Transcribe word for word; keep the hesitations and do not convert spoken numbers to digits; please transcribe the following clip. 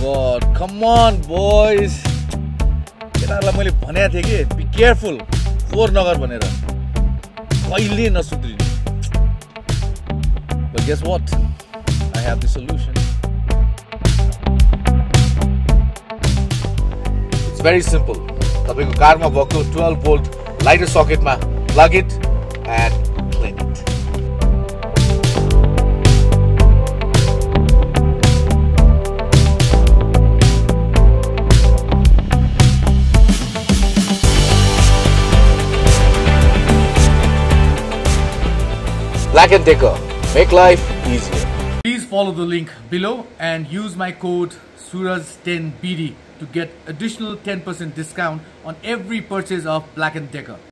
god, come on boys. केटाहरुलाई मैले भनेको थिए कि be careful, फोर नगर भनेर. कहिले नसुध्रिनु. But guess what? I have the solution. It's very simple. तपाईको कारमा भएको twelve volt lighter socket मा plug it and clean it. Black and Decker, make life easier. Please follow the link below and use my code Suraj ten B D to get additional ten percent discount on every purchase of Black and Decker.